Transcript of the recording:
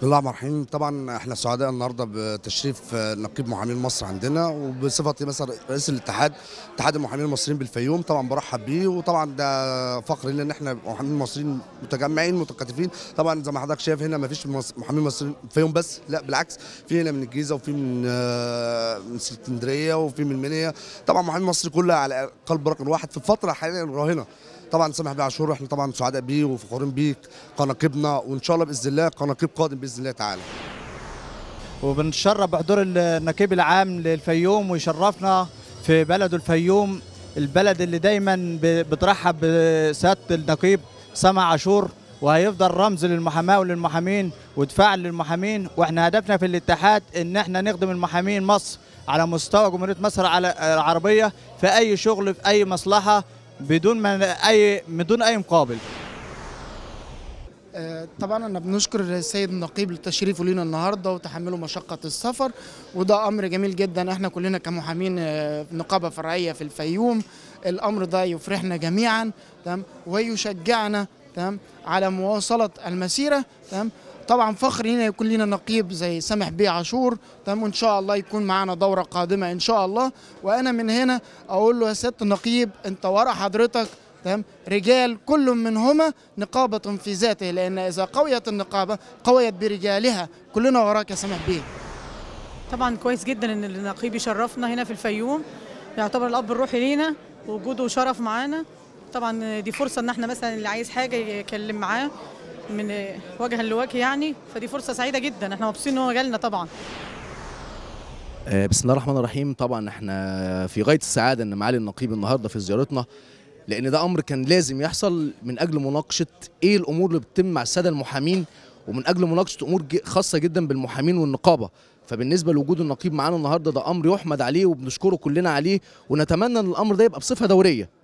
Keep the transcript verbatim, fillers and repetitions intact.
الله الرحمن الرحيم. طبعا احنا سعداء النهارده بتشريف نقيب محامين مصر عندنا، وبصفتي مثلا رئيس الاتحاد اتحاد المحامين المصريين بالفيوم طبعا برحب بيه، وطبعا ده فخر لنا ان احنا محامين مصريين متجمعين متكاتفين. طبعا زي ما حضرتك شايف هنا ما فيش محامين مصريين الفيوم بس، لا بالعكس، في هنا من الجيزه وفي من من اسكندريه وفي من المنيا. طبعا محامين مصر كلها على قلب رجل واحد في الفتره حاليا الراهنه. طبعا سامح بيه عاشور احنا طبعا سعداء بيه وفخورين بيه كنقيبنا، وان شاء الله باذن الله كنقيب قادم باذن الله تعالى. وبنتشرف بحضور النقيب العام للفيوم، ويشرفنا في بلده الفيوم، البلد اللي دايما بترحب بسياده النقيب سامح عاشور، وهيفضل رمز للمحاماه وللمحامين ودفاع للمحامين. واحنا هدفنا في الاتحاد ان احنا نخدم المحامين مصر على مستوى جمهوريه مصر العربيه في اي شغل في اي مصلحه بدون ما اي بدون اي مقابل. طبعا انا بنشكر السيد النقيب لتشريفه لينا النهارده وتحمله مشقه السفر، وده امر جميل جدا. احنا كلنا كمحامين نقابه فرعيه في الفيوم الامر ده يفرحنا جميعا، تمام، ويشجعنا، تمام، على مواصله المسيره، تمام. طبعا فخر لينا يكون لنا نقيب زي سامح بيه عاشور، تمام، وان شاء الله يكون معانا دوره قادمه ان شاء الله. وانا من هنا اقول له يا سياده النقيب انت ورا حضرتك، تمام، رجال كل منهما نقابه في ذاته، لان اذا قويت النقابه قويت برجالها. كلنا وراك يا سامح بيه. طبعا كويس جدا ان النقيب يشرفنا هنا في الفيوم، يعتبر الاب الروحي لينا، وجوده شرف معانا. طبعا دي فرصه ان احنا مثلا اللي عايز حاجه يكلم معاه من وجها لوجه يعني، فدي فرصه سعيده جدا، احنا مبسوطين ان هو جالنا طبعا. بسم الله الرحمن الرحيم. طبعا احنا في غايه السعاده ان معالي النقيب النهارده في زيارتنا، لان ده امر كان لازم يحصل من اجل مناقشه ايه الامور اللي بتتم مع الساده المحامين، ومن اجل مناقشه امور خاصه جدا بالمحامين والنقابه. فبالنسبه لوجود النقيب معانا النهارده ده امر يحمد عليه وبنشكره كلنا عليه، ونتمنى ان الامر ده يبقى بصفه دوريه.